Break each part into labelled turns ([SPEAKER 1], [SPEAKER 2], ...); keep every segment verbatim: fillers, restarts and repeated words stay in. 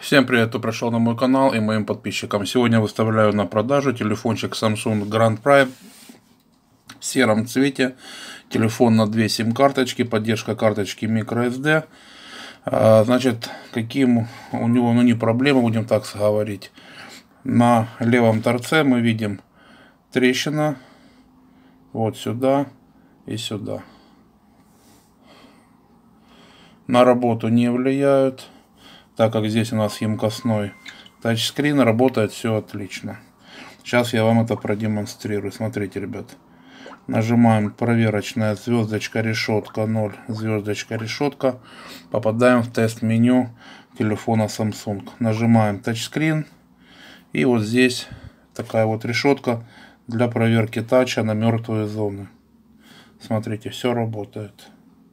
[SPEAKER 1] Всем привет, кто пришел на мой канал и моим подписчикам. Сегодня выставляю на продажу телефончик Samsung Grand Prime в сером цвете. Телефон на две сим-карточки, поддержка карточки microSD. Значит, каким у него, ну не проблема, будем так говорить. На левом торце мы видим трещина вот сюда и сюда. На работу не влияют, так как здесь у нас емкостной тачскрин, работает все отлично. Сейчас я вам это продемонстрирую. Смотрите, ребят. Нажимаем проверочная звездочка решетка ноль, звездочка решетка. Попадаем в тест меню телефона Samsung. Нажимаем тачскрин. И вот здесь такая вот решетка для проверки тача на мертвые зоны. Смотрите, все работает.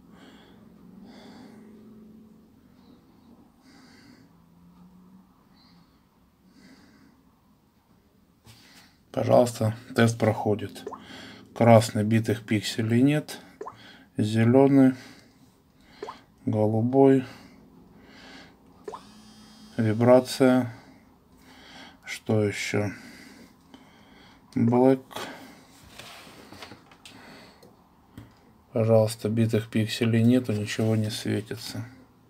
[SPEAKER 1] Пожалуйста, тест проходит. Красный, битых пикселей нет. Зеленый, голубой, вибрация. Что еще? Black. Пожалуйста, битых пикселей нету, ничего не светится.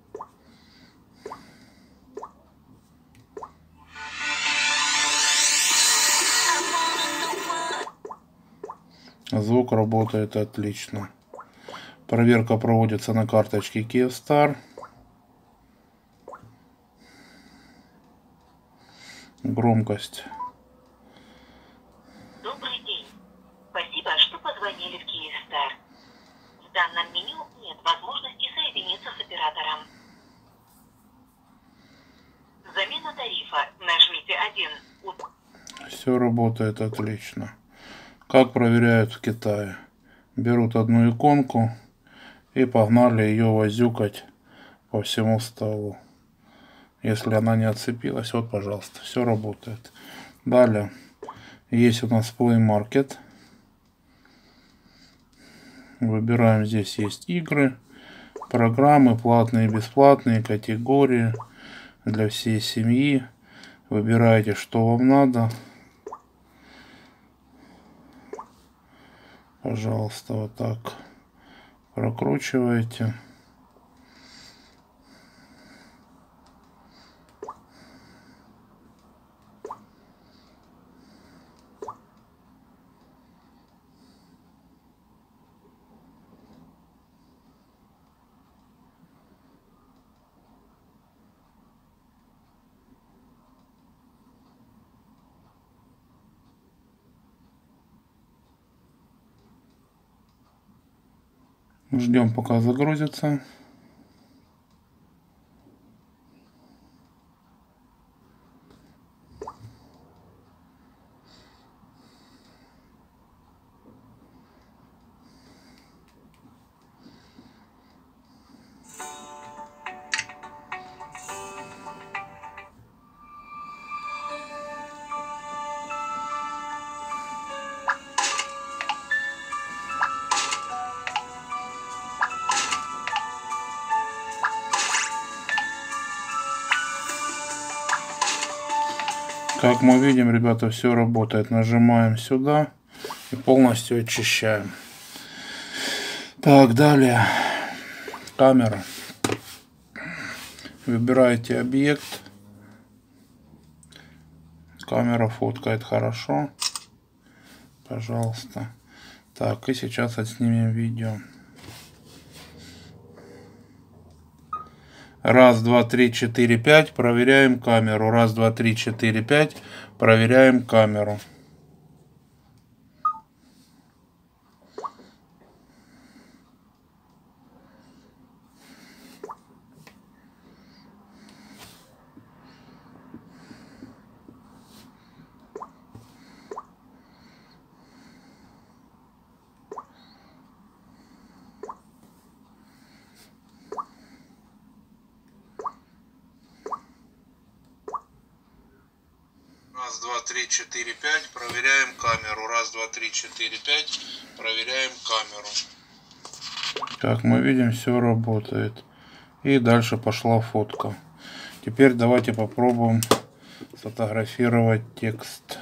[SPEAKER 1] Звук работает отлично. Проверка проводится на карточке Kyivstar. Громкость.
[SPEAKER 2] Добрый день. Спасибо, что позвонили в Kyivstar. В данном меню нет возможности соединиться с оператором. Замена тарифа. Нажмите один.
[SPEAKER 1] Все работает отлично. Как проверяют в Китае? Берут одну иконку и погнали ее возюкать по всему столу. Если она не отцепилась, вот, пожалуйста, все работает. Далее есть у нас Play Market. Выбираем, здесь есть игры, программы, платные и бесплатные, категории для всей семьи. Выбираете, что вам надо. Пожалуйста, вот так прокручиваете. Ждем, пока загрузится. Как мы видим, ребята, все работает. Нажимаем сюда и полностью очищаем. Так, далее. Камера. Выбираете объект. Камера фоткает хорошо. Пожалуйста. Так, и сейчас отснимем видео. Раз, два, три, четыре, пять. Проверяем камеру. Раз, два, три, четыре, пять. Проверяем камеру. Раз, два, три, четыре, пять. Проверяем камеру. Раз, два, три, четыре, пять. Проверяем камеру. Как мы видим, все работает. И дальше пошла фотка. Теперь давайте попробуем сфотографировать текст.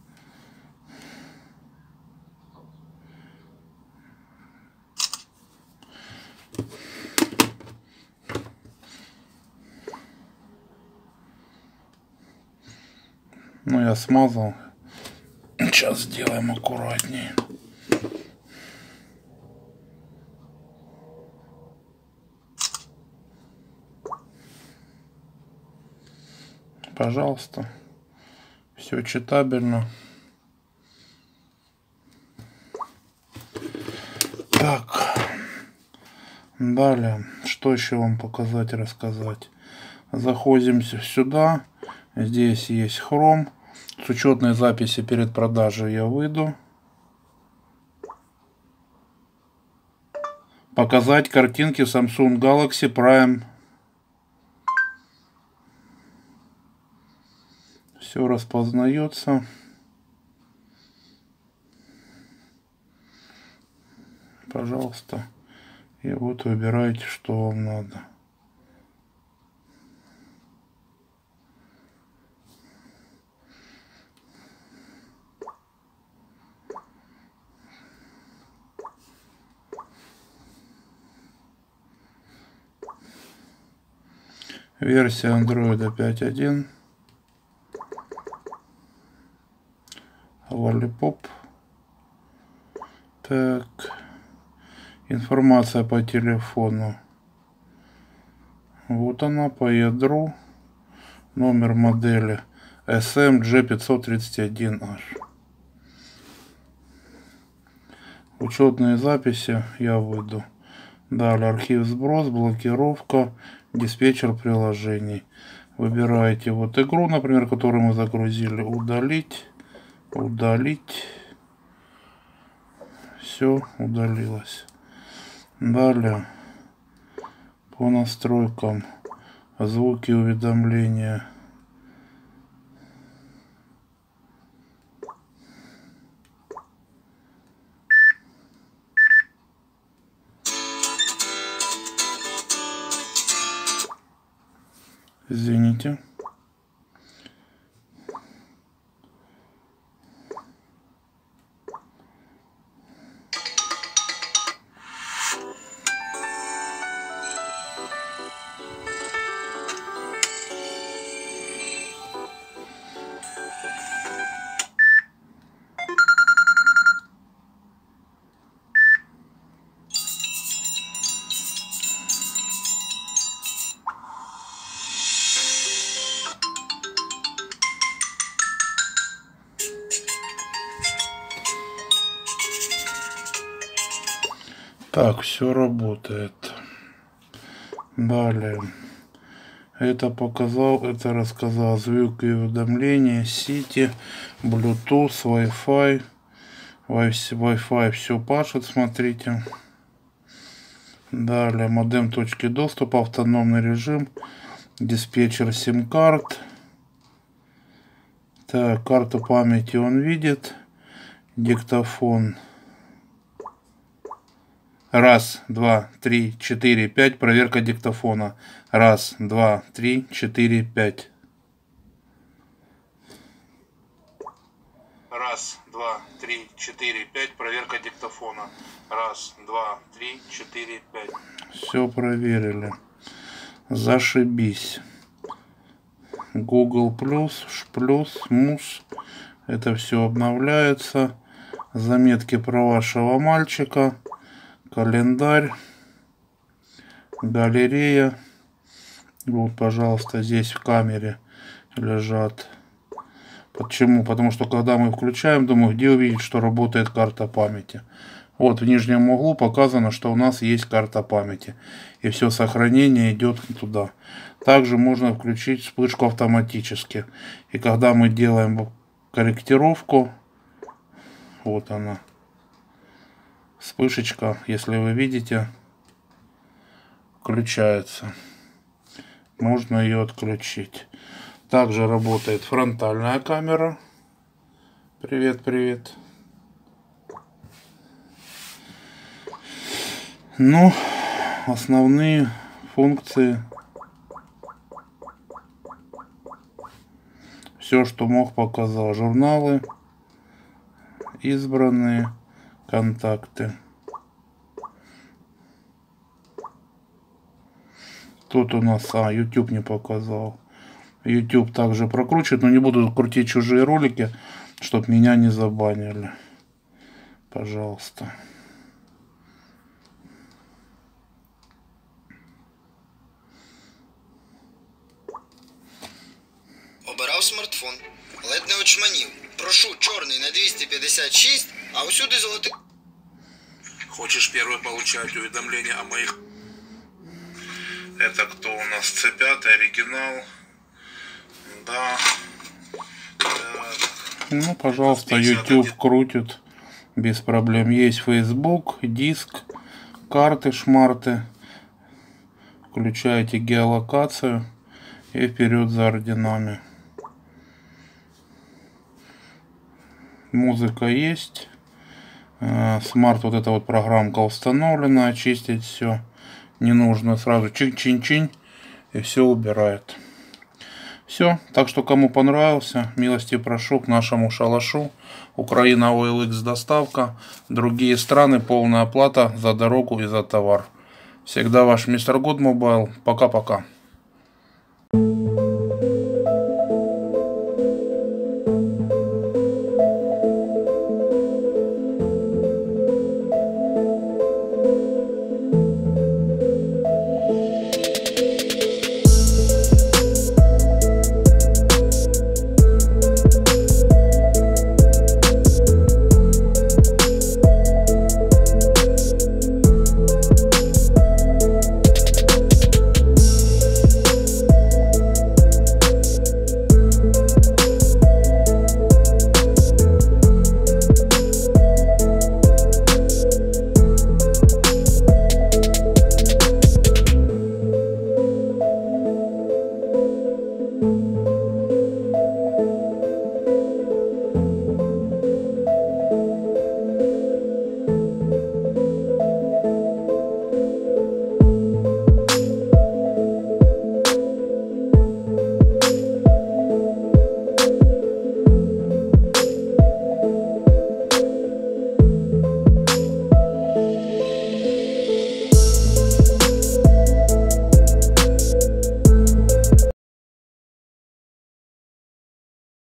[SPEAKER 1] Ну, я смазал. Сейчас сделаем аккуратнее. Пожалуйста. Все читабельно. Так. Далее. Что еще вам показать, рассказать? Заходим сюда. Здесь есть Chrome. С учетной записи перед продажей я выйду. Показать картинки Samsung Galaxy Prime. Все распознается. Пожалуйста. И вот выбираете, что вам надо. Версия Android пять точка один. Lollipop. Так. Информация по телефону. Вот она по ядру. Номер модели эс эм джи пятьсот тридцать один эйч. Учетные записи я выйду. Далее архив сброс, блокировка, диспетчер приложений. Выбираете вот игру, например, которую мы загрузили. Удалить. Удалить. Все удалилось. Далее по настройкам звуки уведомления. Извините. Так, все работает. Далее. Это показал, это рассказал. Звук и уведомления, сети, Bluetooth, Wi-Fi. Wi-Fi все пашет, смотрите. Далее. Модем точки доступа, автономный режим, диспетчер сим-карт. Так, карту памяти он видит. Диктофон. Раз, два, три, четыре, пять. Проверка диктофона. Раз, два, три, четыре, пять. Раз, два, три, четыре, пять. Проверка диктофона. Раз, два, три, четыре, пять. Все проверили. Зашибись. Google плюс, плюс, мус. Это все обновляется. Заметки про вашего мальчика. Календарь, галерея. Вот, пожалуйста, здесь в камере лежат. Почему? Потому что когда мы включаем, думаю, где увидеть, что работает карта памяти. Вот в нижнем углу показано, что у нас есть карта памяти. И все сохранение идет туда. Также можно включить вспышку автоматически. И когда мы делаем корректировку, вот она. Вспышечка, если вы видите, включается. Можно ее отключить. Также работает фронтальная камера. Привет, привет. Ну, основные функции Все, что мог, показал. Журналы, избранные, контакты. Тут у нас, а, YouTube не показал. YouTube также прокручивает, но не буду крутить чужие ролики, чтоб меня не забанили. Пожалуйста.
[SPEAKER 3] Обирав смартфон. Ледь не очманів. Прошу, чорний на двісті п'ятдесят шість, а усюди золотий.
[SPEAKER 1] Хочешь первый получать уведомления о моих... Это кто у нас? Це пятый оригинал. Да. Ну, пожалуйста, YouTube крутит без проблем. Есть Facebook, диск, карты, шмарты. Включаете геолокацию и вперед за орденами. Музыка есть. Смарт, вот эта вот программка установлена. Очистить все. Не нужно сразу чин-чин-чин. И все убирает. Все. Так что, кому понравился, милости прошу к нашему шалашу. Украина о эл икс доставка. Другие страны полная оплата за дорогу и за товар. Всегда ваш мистер Good Mobile. Пока-пока.